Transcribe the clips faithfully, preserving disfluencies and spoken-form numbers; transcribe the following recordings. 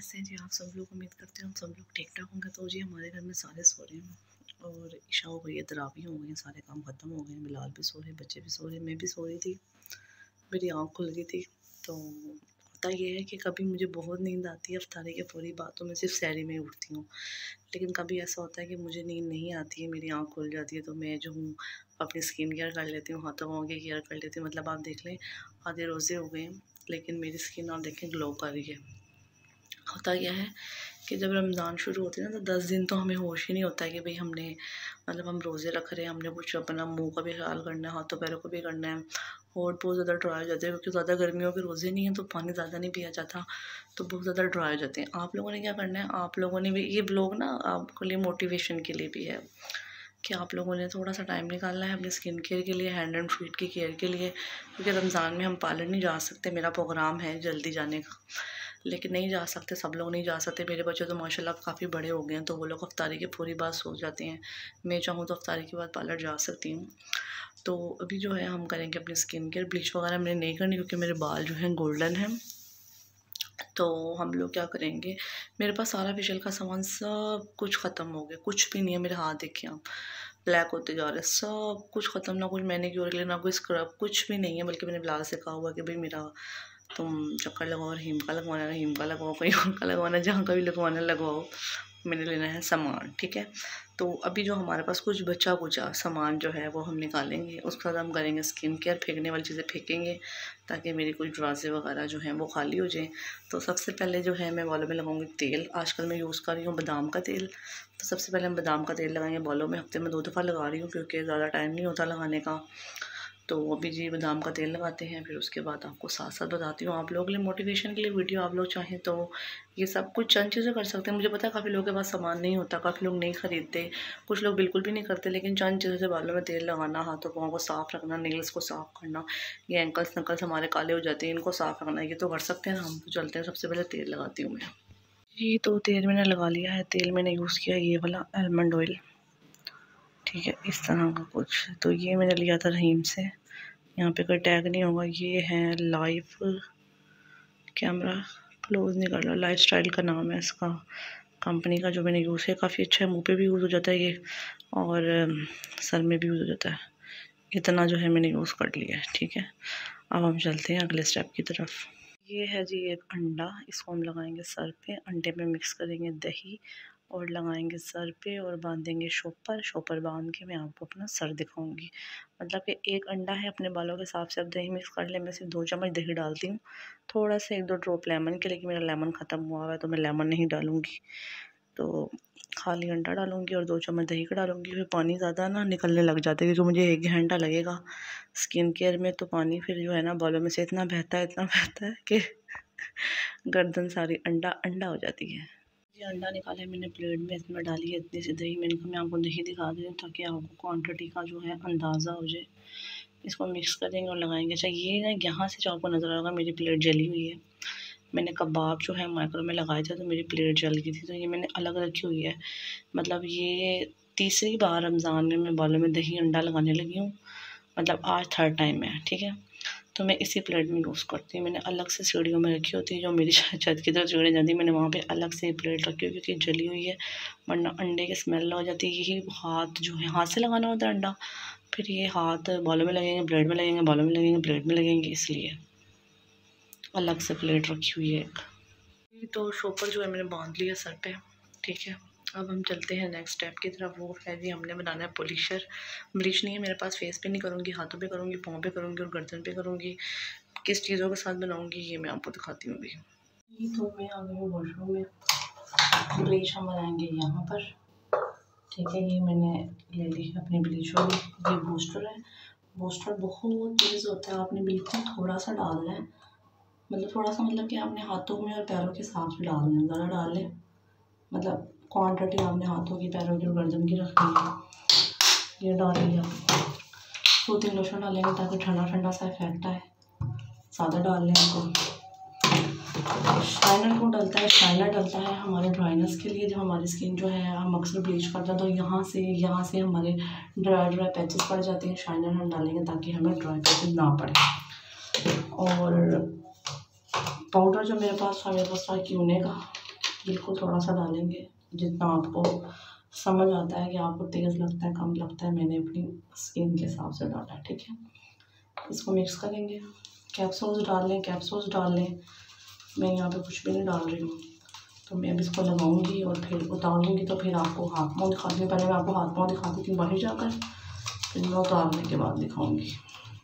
कैसे हैं जी आप सब लोग। उम्मीद करते हैं हम सब लोग ठीक ठाक होंगे। तो जी हमारे घर में सारे सो रहे हैं और इशा हो गई है, तरावी हो गई है, सारे काम ख़त्म हो गए हैं। बिलाल भी सो रहे, बच्चे भी सो रहे, मैं भी सो रही थी, मेरी आँख खुल गई थी। तो होता ये है कि कभी मुझे बहुत नींद आती है अफ्तारी के पूरी बातों में, सिर्फ सहरी में ही उठती हूँ। लेकिन कभी ऐसा होता है कि मुझे नींद नहीं आती है, मेरी आँख खुल जाती है, तो मैं जो हूँ अपनी स्किन केयर कर लेती हूँ, हाथों पाँव की केयर कर लेती हूँ। मतलब आप देख लें आधे रोज़े हो गए हैं लेकिन मेरी स्किन आप देखें ग्लो कर रही है। होता क्या है कि जब रमज़ान शुरू होती है ना, तो दस दिन तो हमें होश ही नहीं होता है कि भाई हमने मतलब हम रोज़े रख रहे हैं, हमने कुछ अपना मुंह का भी ख्याल करना है, हाथों पैरों को भी करना है। होठ बहुत ज़्यादा ड्राई हो जाते हैं क्योंकि ज़्यादा गर्मियों के रोज़े नहीं हैं तो पानी ज़्यादा नहीं पिया जाता, तो बहुत ज़्यादा ड्राई हो जाते हैं। आप लोगों ने क्या करना है, आप लोगों ने भी ये ब्लॉग ना आपके लिए मोटिवेशन के लिए भी है कि आप लोगों ने थोड़ा सा टाइम निकालना है अपनी स्किन केयर के लिए, हैंड एंड फीट की केयर के लिए, क्योंकि रमज़ान में हम पार्लर नहीं जा सकते। मेरा प्रोग्राम है जल्दी जाने का लेकिन नहीं जा सकते, सब लोग नहीं जा सकते। मेरे बच्चे तो माशाल्लाह काफ़ी बड़े हो गए हैं तो वो लोग अफ्तारी की पूरी बात सो जाते हैं। मैं चाहूँ तो अफ्तारी के बाद पार्लर जा सकती हूँ। तो अभी जो है हम करेंगे अपनी स्किन केयर। ब्लीच वगैरह मैंने नहीं करनी क्योंकि मेरे बाल जो हैं गोल्डन हैं। तो हम लोग क्या करेंगे, मेरे पास सारा फेशियल का सामान सब कुछ ख़त्म हो गया, कुछ भी नहीं है। मेरे हाथ देखिए आप, ब्लैक होते जा रहे हैं, सब कुछ ख़त्म। ना कुछ मैनिक्योर के लिए, ना कोई स्क्रब, कुछ भी नहीं है। बल्कि मैंने बिलाल से कहा हुआ कि भाई मेरा तुम चक्कर लगाओ और हीम का लगवाना है, हीम का लगाओ, कहीं और का लगवाना, जहाँ का भी लगवाना लगवाओ, मैंने लेना है सामान, ठीक है। तो अभी जो हमारे पास कुछ बचा कुचा सामान जो है वो हम निकालेंगे, उसके बाद हम करेंगे स्किन केयर। फेंकने वाली चीज़ें फेंकेंगे ताकि मेरी कुछ ड्राजे वगैरह जो हैं वो खाली हो जाएँ। तो सबसे पहले जो है मैं बालों में लगाऊंगी तेल। आजकल मैं यूज़ कर रही हूँ बादाम का तेल। तो सबसे पहले हम बादाम का तेल लगाएंगे बालों में। हफ्ते में दो दफ़ा लगा रही हूँ क्योंकि ज़्यादा टाइम नहीं होता लगाने का। तो अभी जी बादाम का तेल लगाते हैं, फिर उसके बाद आपको साथ साथ बताती हूँ आप लोगों के लिए मोटिवेशन के लिए वीडियो। आप लोग चाहें तो ये सब कुछ चंद चीज़ें कर सकते हैं। मुझे पता है काफ़ी लोगों के पास सामान नहीं होता, काफ़ी लोग नहीं खरीदते, कुछ लोग बिल्कुल भी नहीं करते, लेकिन चंद चीज़ों से बालों में तेल लगाना, हाथों पाँव को साफ़ रखना, नेल्स को साफ़ करना, ये एंकल्स नकल्स हमारे काले हो जाते हैं, इनको साफ़ रखना, ये तो कर सकते हैं ना हम। तो चलते हैं, सबसे पहले तेल लगाती हूँ मैं जी। तो तेल मैंने लगा लिया है। तेल मैंने यूज़ किया ये वाला आलमंड ऑयल, ठीक है, इस तरह का कुछ। तो ये मैंने लिया था रहीम से, यहाँ पे कोई टैग नहीं होगा। ये है लाइफ कैमरा, क्लोज नहीं कर लो, लाइफ स्टाइल का नाम है इसका, कंपनी का जो मैंने यूज़ है। काफ़ी अच्छा है, मुंह पे भी यूज़ हो जाता है ये और सर में भी यूज़ हो जाता है। इतना जो है मैंने यूज़ कर लिया है, ठीक है। अब हम चलते हैं अगले स्टेप की तरफ। ये है जी एक अंडा, इसको हम लगाएंगे सर पे। अंडे में मिक्स करेंगे दही और लगाएंगे सर पे और बांधेंगे शॉपर। शॉपर बांध के मैं आपको अपना सर दिखाऊंगी। मतलब कि एक अंडा है, अपने बालों के हिसाब से अब दही मिक्स कर ले। मैं सिर्फ दो चम्मच दही डालती हूँ, थोड़ा सा एक दो ड्रॉप लेमन के, लेकिन मेरा लेमन ख़त्म हुआ हुआ है तो मैं लेमन नहीं डालूँगी। तो खाली अंडा डालूँगी और दो चम्मच दही का डालूँगी। फिर पानी ज़्यादा ना निकलने लग जाता है क्योंकि मुझे एक घंटा लगेगा स्किन केयर में, तो पानी फिर जो है ना बालों में से इतना बहता है इतना बहता है कि गर्दन सारी अंडा अंडा हो जाती है। ये अंडा निकाले मैंने प्लेट में, इसमें डाली है इतनी सी दही। मैंने कहा मैं आपको दही दिखा देती हूँ ताकि आपको क्वांटिटी का जो है अंदाज़ा हो जाए। इसको मिक्स करेंगे और लगाएंगे। अच्छा ये ना यहाँ से जो आपको नज़र आएगा मेरी प्लेट जली हुई है। मैंने कबाब जो है माइक्रो में लगाए थे तो मेरी प्लेट जल गई थी, तो ये मैंने अलग रखी हुई है। मतलब ये तीसरी बार रमज़ान में मैं बालों में दही अंडा लगाने लगी हूँ, मतलब आज थर्ड टाइम है, ठीक है। तो मैं इसी प्लेट में यूज़ करती हूँ। मैंने अलग से सीढ़ियों में रखी होती है, जो मेरी छत की तरफ सीढ़ी जाती है, मैंने वहाँ पे अलग से प्लेट रखी हुई क्योंकि जली हुई है, वरना अंडे की स्मेल हो जाती है। यही हाथ जो है हाथ से लगाना होता है अंडा, फिर ये हाथ बालों में लगेंगे, प्लेट में लगेंगे, बालों में लगेंगे, प्लेट में लगेंगे, इसलिए अलग से प्लेट रखी हुई है एक। तो शॉपर जो है मैंने बांध लिया सर पे, ठीक है। अब हम चलते हैं नेक्स्ट स्टेप की तरफ। वो है जी हमने बनाना है पॉलिशर। ब्लीच नहीं है मेरे पास, फेस पे नहीं करूँगी, हाथों पे करूँगी, पाँव पे करूँगी और गर्दन पे करूँगी। किस चीज़ों के साथ बनाऊँगी ये मैं आपको दिखाती हूँ अभी। तो मैं आ गई हूँ वॉशरूम में। ब्लीच हम बनाएंगे यहाँ पर, ठीक है। ये मैंने ले ली है अपनी ब्लीच वाली, ये बूस्टर है। बूस्टर बहुत तेज़ होता है, आपने बिल्कुल थोड़ा सा डालना है, मतलब थोड़ा सा मतलब कि आपने हाथों में और पैरों के हिसाब से डालना है, ज़्यादा डाल लें, मतलब क्वांटिटी आपने हाथों की, पैरों की और गर्दन की रखनी है। ये डाल लिया। दो तीन लोशन डालेंगे ताकि ठंडा ठंडा सा इफेक्ट आए, ज़्यादा डाल लें इसको। शाइनर को डलता है, शाइनर डलता है हमारे ड्राइनेस के लिए। जब हमारी स्किन जो है हम अक्सर ब्लीच करते हैं तो यहाँ से यहाँ से हमारे ड्राई ड्राई पैचेस पड़ जाते हैं। शाइनर हम डालेंगे ताकि हमें ड्राई पैचेस ना पड़े। और पाउडर जो मेरे पास था, मेरे पास था क्यूने का, बिल्कुल थोड़ा सा डालेंगे, जितना आपको समझ आता है कि आपको तेज़ लगता है कम लगता है, मैंने अपनी स्किन के हिसाब से डाला है, ठीक है। इसको मिक्स करेंगे, कैप्सूल्स डाल लें कैप्सूल्स डाल लें मैं यहाँ पे कुछ भी नहीं डाल रही हूँ। तो मैं अब इसको लगाऊंगी और फिर उतारूंगी, तो फिर आपको हाथ पाँव दिखाती हूँ। पहले मैं आपको हाथ पाँव दिखाती थी बाहर जाकर, फिर मैं उतारने के बाद दिखाऊंगी।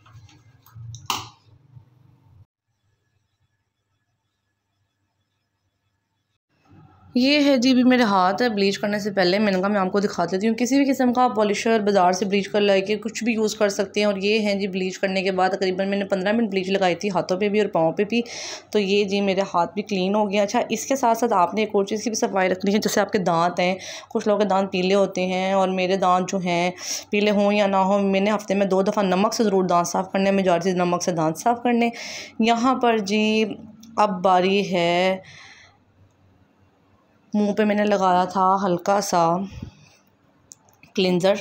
ये है जी, भी मेरे हाथ है ब्लीच करने से पहले मैंने कहा मैं आपको दिखा देती हूँ। किसी भी किस्म का पॉलिशर बाज़ार से ब्लीच कर लाके कुछ भी यूज़ कर सकते हैं। और ये है जी ब्लीच करने के बाद तकरीबन मैंने पंद्रह मिनट ब्लीच लगाई थी हाथों पे भी और पाँव पे भी। तो ये जी मेरे हाथ भी क्लीन हो गया। अच्छा, इसके साथ साथ आपने एक और चीज़ की भी सफाई रखनी है। जैसे आपके दाँत हैं, कुछ लोगों के दाँत पीले होते हैं और मेरे दाँत जो हैं पीले हों या ना हो, मैंने हफ्ते में दो दफ़ा नमक से ज़रूर दाँत साफ़ करने, मेजॉरिटी नमक से दाँत साफ़ करने। यहाँ पर जी अब बारी है, मुंह पे मैंने लगाया था हल्का सा क्लिंज़र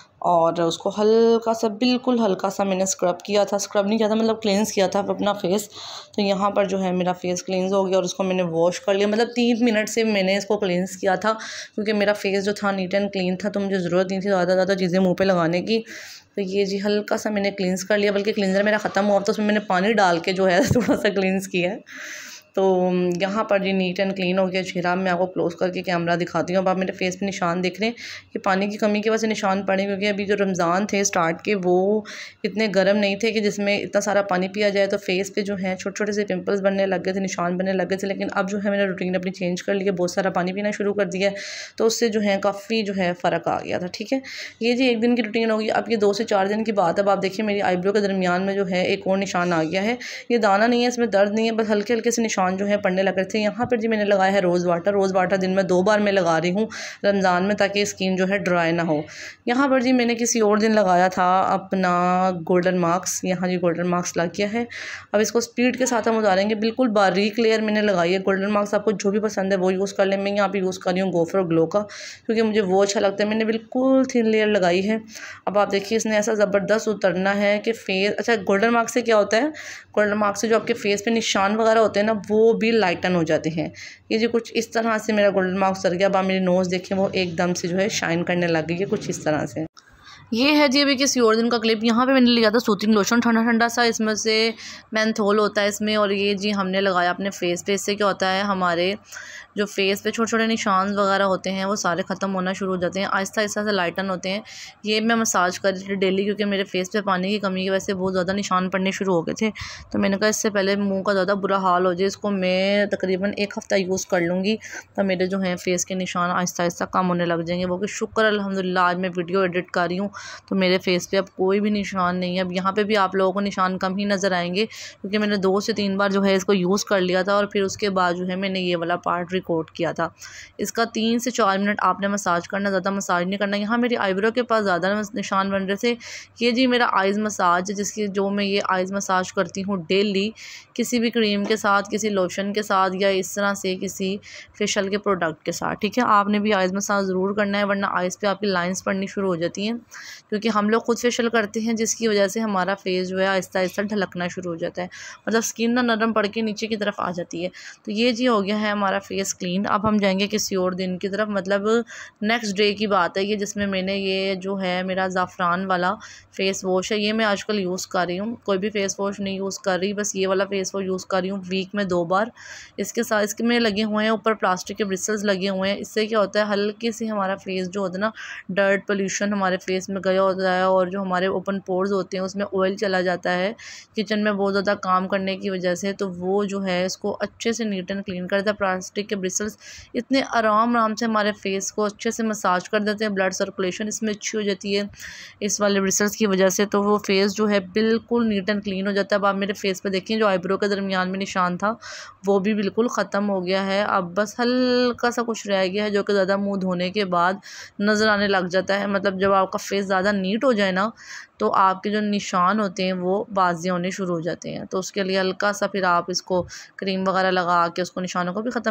और उसको हल्का सा, बिल्कुल हल्का सा मैंने स्क्रब किया था। स्क्रब नहीं किया था, मतलब क्लेंज़ किया था अपना फेस। तो यहाँ पर जो है मेरा फेस क्लेंज़ हो गया और उसको मैंने वॉश कर लिया। मतलब तीन मिनट से मैंने इसको क्लेंज़ किया था क्योंकि मेरा फेस जो था नीट एंड क्लीन था, तो मुझे ज़रूरत नहीं थी ज़्यादा ज़्यादा चीज़ें मुँह पर लगाने की। तो ये जी हल्का सा मैंने क्लींज़ कर लिया, बल्कि क्लींज़र मेरा ख़त्म हुआ तो उसमें मैंने पानी डाल के जो है थोड़ा सा क्लींज़ किया है। तो यहाँ पर जी नीट एंड क्लीन हो गया चेहरा। मैं आपको क्लोज़ करके कैमरा दिखाती हूँ। अब आप मेरे फेस पे निशान देख रहे हैं कि पानी की कमी की वजह से निशान पड़े, क्योंकि अभी जो रमज़ान थे स्टार्ट के वो इतने गर्म नहीं थे कि जिसमें इतना सारा पानी पिया जाए। तो फेस पे जो है छोटे छोटे से पिंपल्स बनने लग गए थे, निशान बनने लग गए थे। लेकिन अब जो है मैंने रूटीन अपनी चेंज कर लिया, बहुत सारा पानी पीना शुरू कर दिया है, तो उससे जो है काफ़ी जो है फ़र्क आ गया था, ठीक है। ये जी एक दिन की रूटीन होगी। अब ये दो से चार दिन की बात। अब आप देखिए मेरी आईब्रो के दरमियान में जो है एक और निशान आ गया है। ये दाना नहीं है, इसमें दर्द नहीं है, बस हल्के हल्के से निशान जो है पड़ने लग रहे थे। यहाँ पर जी मैंने लगाया है रोज़ वाटर। रोज़ वाटर दिन में दो बार मैं लगा रही हूँ रमज़ान में, ताकि स्किन जो है ड्राई ना हो। यहाँ पर जी मैंने किसी और दिन लगाया था अपना गोल्डन मार्क्स। यहाँ जी गोल्डन मार्क्स लग गया है। अब इसको स्पीड के साथ हम उतारेंगे। बिल्कुल बारीक लेयर मैंने लगाई है। गोल्डन मार्क्स आपको जो भी पसंद है वो यूज़ कर लें। मैं यहाँ पर यूज़ कर रही हूँ गोफर ग्लो का, क्योंकि मुझे वो अच्छा लगता है। मैंने बिल्कुल थिन लेयर लगाई है। अब आप देखिए इसने ऐसा ज़बरदस्त उतरना है कि फेस, अच्छा गोल्डन मार्क्स से क्या होता है, गोल्डन मार्क्स से जो आपके फेस पे निशान वगैरह होते हैं ना, वो भी लाइटन हो जाते हैं। ये जो कुछ इस तरह से मेरा गोल्डन मार्क्स उतर गया। अब आप मेरी नोज़ देखें, वो एकदम से जो है शाइन करने लग गई है कुछ इस तरह से। ये है जी अभी किसी और दिन का क्लिप। यहाँ पे मैंने लिया था सूथिंग लोशन ठंडा ठंडा सा, इसमें से मेंथोल होता है इसमें, और ये जी हमने लगाया अपने फेस पे। इससे क्या होता है, हमारे जो फेस पे छोटे छोटे निशान वगैरह होते हैं वो सारे ख़त्म होना शुरू हो जाते हैं, आहिस्ता आहिस्ता से लाइटन होते हैं। ये मैं मसाज कर रही थी डेली, क्योंकि मेरे फेस पे पानी की कमी की वजह से बहुत ज़्यादा निशान पड़ने शुरू हो गए थे। तो मैंने कहा इससे पहले मुँह का ज़्यादा बुरा हाल हो जाए, इसको मैं तकरीबन एक हफ़्ता यूज़ कर लूँगी, तो मेरे जो हैं फेस के निशान आहिस्ता आहिस्ता कम होने लग जाएंगे। वो कि शुक्र अल्हम्दुलिल्लाह आज मैं वीडियो एडिट कर रही हूँ तो मेरे फेस पे अब कोई भी निशान नहीं है। अब यहाँ पे भी आप लोगों को निशान कम ही नज़र आएंगे, क्योंकि मैंने दो से तीन बार जो है इसको यूज़ कर लिया था और फिर उसके बाद जो है मैंने ये वाला पार्ट रिकॉर्ड किया था। इसका तीन से चार मिनट आपने मसाज करना, ज़्यादा मसाज नहीं करना। यहाँ मेरी आईब्रो के पास ज़्यादा निशान बन रहे थे। ये जी मेरा आइज़ मसाज है, जिसकी जो मैं ये आइज़ मसाज करती हूँ डेली, किसी भी क्रीम के साथ, किसी लोशन के साथ, या इस तरह से किसी फेशियल के प्रोडक्ट के साथ, ठीक है। आपने भी आइज़ मसाज ज़रूर करना है, वरना आइज़ पे आपकी लाइंस पड़नी शुरू हो जाती हैं, क्योंकि हम लोग खुद फेशियल करते हैं, जिसकी वजह से हमारा फेस जो है आहिस्ता आहिस्ता ढलकना शुरू हो जाता है, मतलब स्किन ना नरम पड़ के नीचे की तरफ आ जाती है। तो ये जी हो गया है हमारा फेस क्लीन। अब हम जाएंगे किसी और दिन की तरफ, मतलब नेक्स्ट डे की बात है ये, जिसमें मैंने ये जो है मेरा ज़ाफ़रान वाला फ़ेस वॉश है, ये मैं आजकल यूज़ कर रही हूँ। कोई भी फ़ेस वॉश नहीं यूज़ कर रही, बस ये वाला फ़ेस वॉश यूज़ कर रही हूँ वीक में दो बार। इसके साथ इसके में लगे हुए हैं ऊपर प्लास्टिक के ब्रिसल्स लगे हुए हैं। इससे क्या होता है, हल्के से हमारा फेस जो होता है ना, डर्ट पोल्यूशन हमारे फेस में गया होता है, और जो हमारे ओपन पोर्स होते हैं उसमें ऑयल चला जाता है किचन में बहुत ज़्यादा काम करने की वजह से, तो वो जो है इसको अच्छे से नीट एंड क्लीन करता है। प्लास्टिक के ब्रिसल्स इतने आराम आराम से हमारे फेस को अच्छे से मसाज कर देते हैं, ब्लड सर्कुलेशन इसमें अच्छी हो जाती है इस वाले ब्रिसल्स की वजह से, तो वो फेस जो है बिल्कुल नीट एंड क्लीन हो जाता है। अब आप मेरे फेस पे देखिए, जो आईब्रो के दरमियान में निशान था वो भी बिल्कुल ख़त्म हो गया है। अब बस हल्का सा कुछ रह गया है, जो कि ज़्यादा मुँह धोने के बाद नज़र आने लग जाता है। मतलब जब आपका फेस ज़्यादा नीट हो जाए ना, तो आपके जो निशान होते हैं वो वाज़ेह होने शुरू हो जाते हैं। तो उसके लिए हल्का सा फिर आप इसको क्रीम वगैरह लगा के उसको निशानों को भी ख़त्म कर सकते हैं।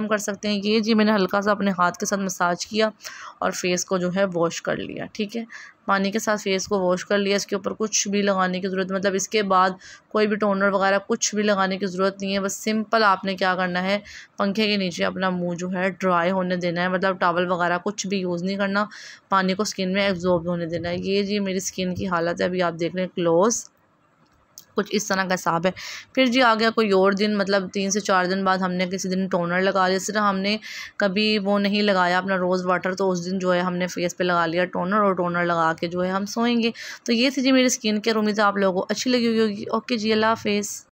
सकते हैं। ये जी मैंने हल्का सा अपने हाथ के साथ मसाज किया और फेस को जो है वॉश कर लिया। ठीक है, पानी के साथ फेस को वॉश कर लिया। इसके ऊपर कुछ भी लगाने की ज़रूरत, मतलब इसके बाद कोई भी टोनर वगैरह कुछ भी लगाने की ज़रूरत नहीं है। बस सिंपल आपने क्या करना है, पंखे के नीचे अपना मुंह जो है ड्राई होने देना है, मतलब टॉवल वगैरह कुछ भी यूज़ नहीं करना, पानी को स्किन में एब्जॉर्ब होने देना है। ये जी मेरी स्किन की हालत है, अभी आप देख रहे हैं क्लोज, कुछ इस तरह का हिसाब है। फिर जी आ गया कोई और दिन, मतलब तीन से चार दिन बाद हमने किसी दिन टोनर लगा लिया। सिर्फ हमने कभी वो नहीं लगाया अपना रोज़ वाटर, तो उस दिन जो है हमने फेस पे लगा लिया टोनर, और टोनर लगा के जो है हम सोएंगे। तो ये थी जी मेरी स्किन केयर। उम्मीद है आप लोगों को अच्छी लगी होगी। ओके जी, अल्लाह हाफिज़।